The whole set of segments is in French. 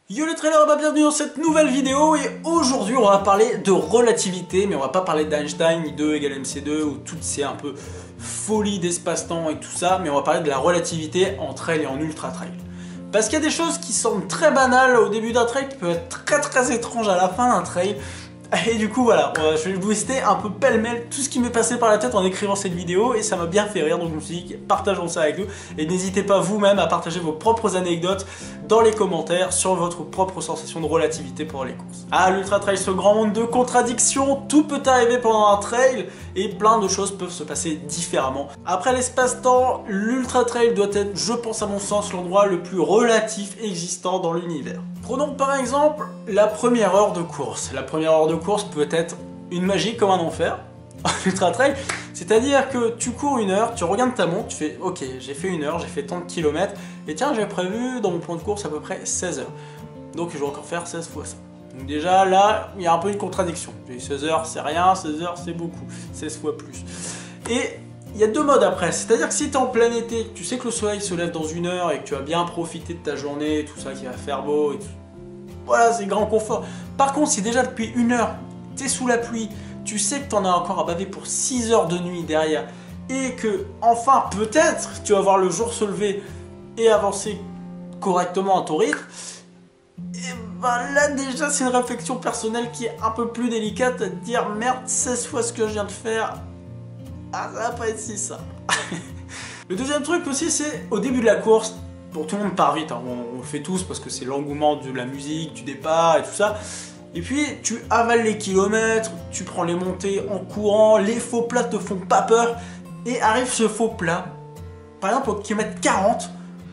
Yo les trailers, bienvenue dans cette nouvelle vidéo et aujourd'hui on va parler de relativité, mais on va pas parler d'Einstein, ni 2 égale MC2 ou toutes ces un peu folies d'espace-temps et tout ça, mais on va parler de la relativité en trail et en ultra trail. Parce qu'il y a des choses qui semblent très banales au début d'un trail qui peuvent être très étranges à la fin d'un trail. Et du coup voilà, je vais vous lister un peu pêle-mêle tout ce qui m'est passé par la tête en écrivant cette vidéo et ça m'a bien fait rire, donc je me suis dit partageons ça avec nous et n'hésitez pas vous-même à partager vos propres anecdotes dans les commentaires sur votre propre sensation de relativité pendant les courses. Ah, l'ultra trail, ce grand monde de contradictions, tout peut arriver pendant un trail et plein de choses peuvent se passer différemment. Après l'espace-temps, l'ultra trail doit être, je pense à mon sens, l'endroit le plus relatif existant dans l'univers. Prenons par exemple la première heure de course. La première heure de course peut être une magie comme un enfer en ultra trail, c'est-à-dire que tu cours une heure, tu regardes ta montre, tu fais ok, j'ai fait une heure, j'ai fait tant de kilomètres, et tiens, j'ai prévu dans mon plan de course à peu près 16 heures. Donc je vais encore faire 16 fois ça. Donc déjà là, il y a un peu une contradiction. 16 heures c'est rien, 16 heures c'est beaucoup, 16 fois plus. Et il y a deux modes après, c'est-à-dire que si tu es en plein été, tu sais que le soleil se lève dans une heure et que tu vas bien profiter de ta journée, tout ça qui va faire beau, et tout. Voilà, c'est grand confort. Par contre, si déjà depuis une heure, tu es sous la pluie, tu sais que tu en as encore à baver pour 6 heures de nuit derrière, et que enfin peut-être tu vas voir le jour se lever et avancer correctement à ton rythme, et ben là déjà c'est une réflexion personnelle qui est un peu plus délicate, à te dire merde, 16 fois ce que je viens de faire. Ah, ça va pas être si ça. Le deuxième truc aussi, c'est au début de la course, bon, tout le monde part vite, hein, on le fait tous parce que c'est l'engouement de la musique, du départ et tout ça. Et puis tu avales les kilomètres, tu prends les montées en courant, les faux plats te font pas peur. Et arrive ce faux plat, par exemple au kilomètre 40,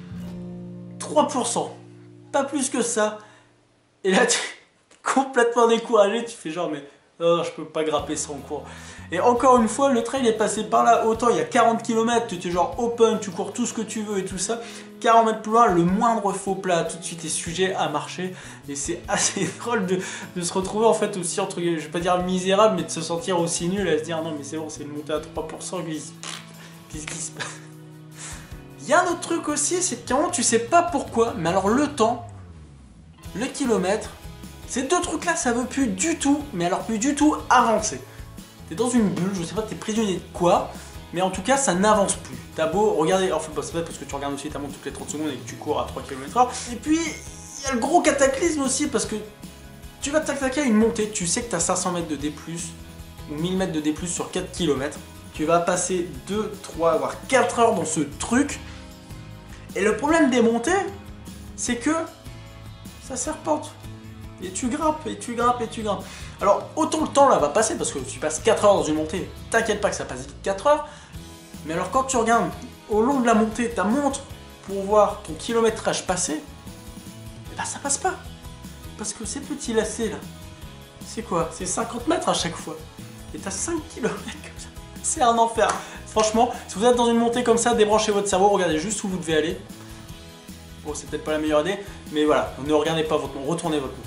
3%, pas plus que ça. Et là tu es complètement découragé, tu fais genre mais... non, je peux pas grapper ça en cours. Et encore une fois, le trail est passé par là. Autant il y a 40 km, tu es genre open, tu cours tout ce que tu veux et tout ça. 40 mètres plus loin, le moindre faux plat, tout de suite est sujet à marcher. Et c'est assez drôle de se retrouver en fait aussi entre, je vais pas dire misérable, mais de se sentir aussi nul à se dire non mais c'est bon, c'est une montée à 3%, qu'est-ce qui se passe? Il y a un autre truc aussi, c'est qu'à un moment tu sais pas pourquoi, mais alors le temps, le kilomètre, ces deux trucs là ça veut plus du tout, mais alors plus du tout avancer. T'es dans une bulle, je sais pas t'es prisonnier de quoi, mais en tout cas ça n'avance plus. T'as beau regarder, enfin c'est pas parce que tu regardes aussi ta montre toutes les 30 secondes et que tu cours à 3 km/h. Et puis il y a le gros cataclysme aussi parce que tu vas t'attaquer à une montée, tu sais que t'as 500 mètres de D+, ou 1000 mètres de D+, sur 4 km. Tu vas passer 2, 3, voire 4 heures dans ce truc. Et le problème des montées, c'est que ça serpente. Et tu grimpes, et tu grimpes, et tu grimpes. Alors, autant le temps là va passer, parce que tu passes 4 heures dans une montée, t'inquiète pas que ça passe vite 4 heures. Mais alors quand tu regardes au long de la montée ta montre pour voir ton kilométrage passer, et ben ça passe pas. Parce que ces petits lacets là, c'est quoi? C'est 50 mètres à chaque fois. Et t'as 5 km comme ça. C'est un enfer. Franchement, si vous êtes dans une montée comme ça, débranchez votre cerveau, regardez juste où vous devez aller. Bon, c'est peut-être pas la meilleure idée, mais voilà, ne regardez pas votre montre, retournez votre montre.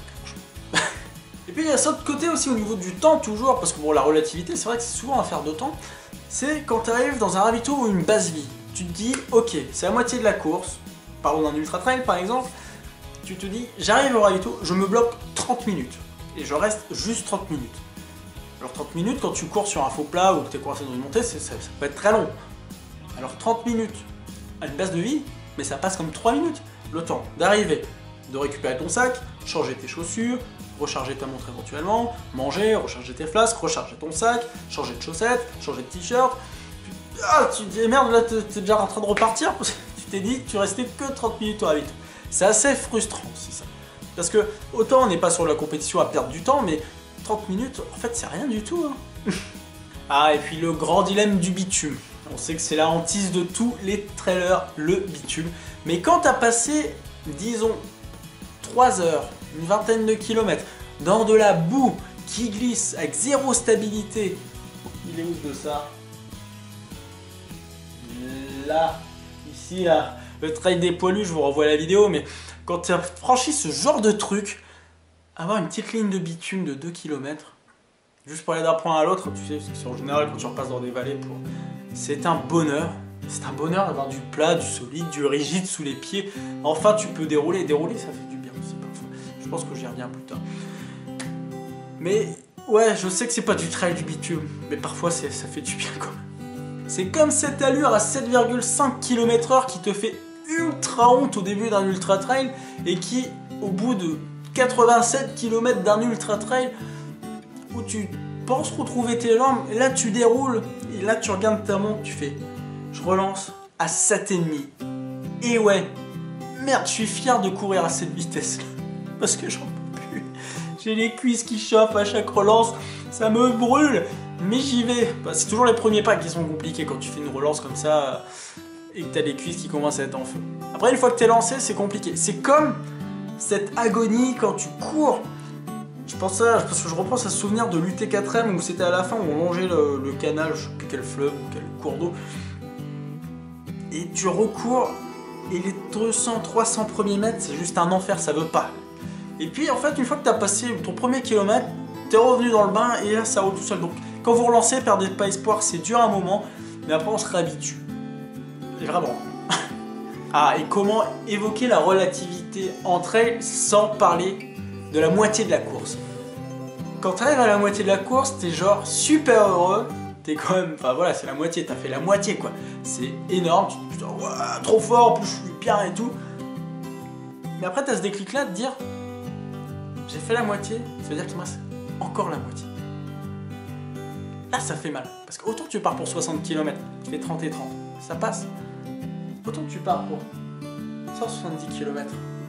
Et puis il y a ça de côté aussi au niveau du temps toujours, parce que bon la relativité c'est vrai que c'est souvent affaire de temps, c'est quand tu arrives dans un ravito ou une base vie, tu te dis ok c'est la moitié de la course, parlons d'un ultra trail par exemple, tu te dis j'arrive au ravito, je me bloque 30 minutes, et je reste juste 30 minutes. Alors 30 minutes quand tu cours sur un faux plat ou que tu es coincé dans une montée, ça peut être très long. Alors 30 minutes à une base de vie, mais ça passe comme 3 minutes, le temps d'arriver, de récupérer ton sac, changer tes chaussures, recharger ta montre éventuellement, manger, recharger tes flasques, recharger ton sac, changer de chaussettes, changer de t-shirt. Ah, tu te dis merde, là t'es déjà en train de repartir parce que tu t'es dit que tu restais que 30 minutes au ravito. C'est assez frustrant aussi ça. Parce que autant on n'est pas sur la compétition à perdre du temps, mais 30 minutes, en fait c'est rien du tout. Hein. Ah, et puis le grand dilemme du bitume. On sait que c'est la hantise de tous les trailers, le bitume. Mais quand t'as passé, disons, 3 heures, une vingtaine de kilomètres, dans de la boue qui glisse avec zéro stabilité. Il est où de ça? Là, ici, là, le trail des poilus, je vous renvoie la vidéo, mais quand tu as franchi ce genre de truc, avoir une petite ligne de bitume de 2 km, juste pour aller d'un point à l'autre, tu sais, parce que en général quand tu repasses dans des vallées, c'est un bonheur. C'est un bonheur d'avoir du plat, du solide, du rigide sous les pieds. Enfin, tu peux dérouler, ça fait du bien aussi parfois. pense que j'y reviens plus tard. Mais ouais, je sais que c'est pas du trail du bitume, mais parfois ça fait du bien quand même. C'est comme cette allure à 7,5 km/h qui te fait ultra honte au début d'un ultra trail et qui, au bout de 87 km d'un ultra trail, où tu penses retrouver tes jambes, et là tu déroules, et là tu regardes ta montre, tu fais, je relance à 7,5. Et ouais, merde, je suis fier de courir à cette vitesse parce que j'en peux plus. J'ai les cuisses qui chauffent à chaque relance, ça me brûle, mais j'y vais. Bah, c'est toujours les premiers pas qui sont compliqués quand tu fais une relance comme ça et que t'as les cuisses qui commencent à être en feu. Après, une fois que t'es lancé, c'est compliqué. C'est comme cette agonie quand tu cours. Parce que je repense à ce souvenir de l'UT4M où c'était à la fin où on longeait le canal, je sais plus quel fleuve ou quel cours d'eau. Et tu recours et les 200-300 premiers mètres, c'est juste un enfer, ça veut pas. Et puis en fait, une fois que tu as passé ton premier kilomètre, tu es revenu dans le bain et là ça roule tout seul. Donc quand vous relancez, perdez pas espoir, c'est dur un moment, mais après on se réhabitue. Et vraiment. Ah, et comment évoquer la relativité entre elles sans parler de la moitié de la course. Quand tu arrives à la moitié de la course, t'es genre super heureux. T'es quand même, enfin voilà, c'est la moitié, t'as fait la moitié quoi. C'est énorme, tu te dis putain, ouais, trop fort, en plus je suis bien et tout. Mais après t'as ce déclic là de dire, j'ai fait la moitié, ça veut dire qu'il me reste encore la moitié. Là ça fait mal, parce que autant tu pars pour 60 km, tu fais 30 et 30, ça passe. Autant tu pars pour 170 km.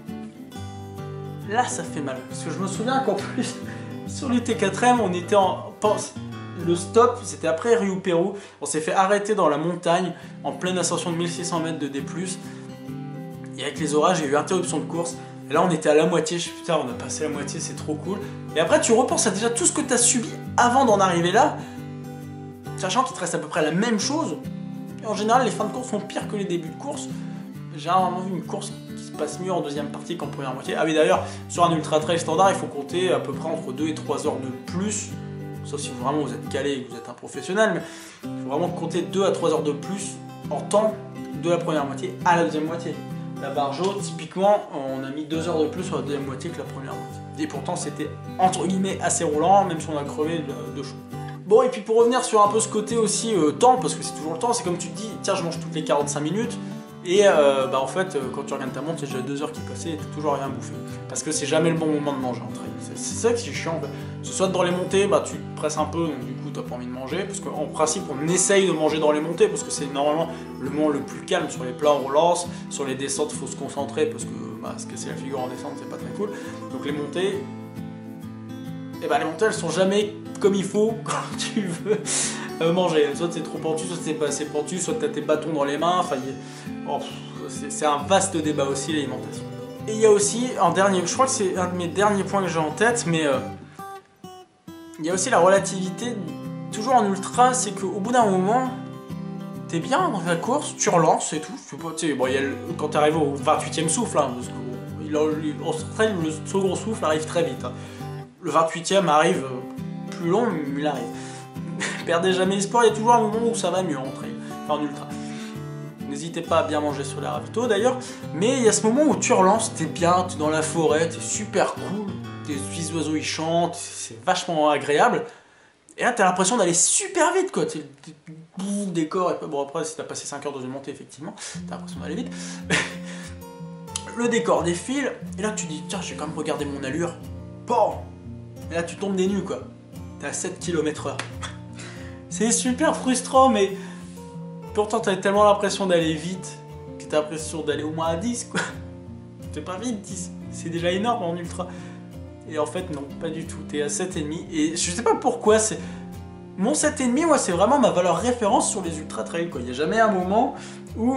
Là ça fait mal, parce que je me souviens qu'en plus, sur l'UT4M, on était en... Le stop, c'était après Rio Pérou, on s'est fait arrêter dans la montagne, en pleine ascension de 1600 mètres de D+, et avec les orages, il y a eu interruption de course, et là on était à la moitié, je suis putain, on a passé la moitié, c'est trop cool. Et après tu repenses à déjà tout ce que tu as subi avant d'en arriver là, sachant qu'il te reste à peu près la même chose, et en général les fins de course sont pires que les débuts de course. J'ai rarement vu une course qui se passe mieux en deuxième partie qu'en première moitié. Ah oui d'ailleurs, sur un ultra trail standard, il faut compter à peu près entre 2 et 3 heures de plus, sauf si vraiment vous êtes calé et que vous êtes un professionnel, mais il faut vraiment compter 2 à 3 heures de plus en temps de la première moitié à la deuxième moitié. La Barjo, typiquement, on a mis 2 heures de plus sur la deuxième moitié que la première moitié. Et pourtant c'était entre guillemets assez roulant, même si on a crevé de chaud. Bon, et puis pour revenir sur un peu ce côté aussi temps, parce que c'est toujours le temps, c'est comme tu te dis, tiens je mange toutes les 45 minutes, et bah en fait, quand tu regardes ta montre, c'est déjà 2 heures qui passaient et t'as toujours rien bouffé. Parce que c'est jamais le bon moment de manger en trail. C'est ça qui est chiant. Ce soit dans les montées, bah tu te presses un peu, donc du coup t'as pas envie de manger. Parce qu'en principe, on essaye de manger dans les montées, parce que c'est normalement le moment le plus calme. Sur les plats, on relance. Sur les descentes, il faut se concentrer, parce que bah, se casser la figure en descente, c'est pas très cool. Donc les montées, et bah les montées, elles sont jamais comme il faut quand tu veux manger. Soit c'est trop pentu, soit c'est pas assez pentu, soit t'as tes bâtons dans les mains. Enfin, c'est un vaste débat aussi, l'alimentation. Et il y a aussi un dernier, je crois que c'est un de mes derniers points que j'ai en tête, mais il y a aussi la relativité, toujours en ultra, c'est qu'au bout d'un moment, t'es bien dans la course, tu relances et tout. Tu sais, bon, quand tu arrives au 28e souffle, hein, parce qu'en trail, le second souffle arrive très vite. Hein. Le 28e arrive plus long, mais il arrive. Perdez jamais espoir, il y a toujours un moment où ça va mieux en trail, enfin en ultra. N'hésitez pas à bien manger sur les ravitaux d'ailleurs, mais il y a ce moment où tu relances, t'es bien, t'es dans la forêt, t'es super cool, tes petits oiseaux ils chantent, c'est vachement agréable, et là t'as l'impression d'aller super vite quoi, t'es décor, et bon après si t'as passé 5 heures dans une montée effectivement, t'as l'impression d'aller vite, le décor défile, et là tu dis tiens je vais quand même regarder mon allure, bon, et là tu tombes des nues quoi, t'es à 7 km/h, c'est super frustrant mais... Pourtant, t'as tellement l'impression d'aller vite que t'as l'impression d'aller au moins à 10, quoi. C'est pas vite, 10. C'est déjà énorme en ultra. Et en fait, non, pas du tout. T'es à 7,5. Et je sais pas pourquoi, c'est... Mon 7,5, moi, c'est vraiment ma valeur référence sur les ultra trails, quoi. Il n'y a jamais un moment où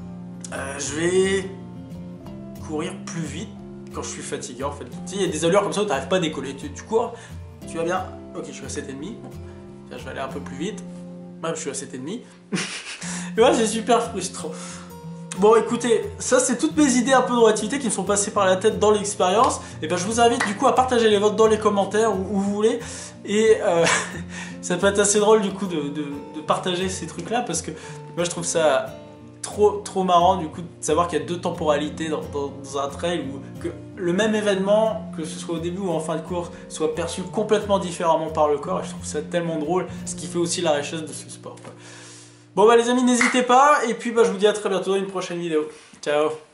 je vais courir plus vite quand je suis fatigué, en fait. Tu sais, il y a des allures comme ça où t'arrives pas à décoller. Tu cours, tu vas bien. Ok, je suis à 7,5. Bon, là, je vais aller un peu plus vite. Même je suis à 7,5. Et ouais, c'est super frustrant. Bon, écoutez, ça c'est toutes mes idées un peu de relativité qui me sont passées par la tête dans l'expérience. Et ben je vous invite du coup à partager les vôtres dans les commentaires où vous voulez. Et ça peut être assez drôle du coup de partager ces trucs là parce que moi je trouve ça trop marrant du coup de savoir qu'il y a 2 temporalités dans un trail, ou que le même événement, que ce soit au début ou en fin de course, soit perçu complètement différemment par le corps, et je trouve ça tellement drôle, ce qui fait aussi la richesse de ce sport, quoi. Bon bah les amis, n'hésitez pas, et puis bah je vous dis à très bientôt dans une prochaine vidéo. Ciao.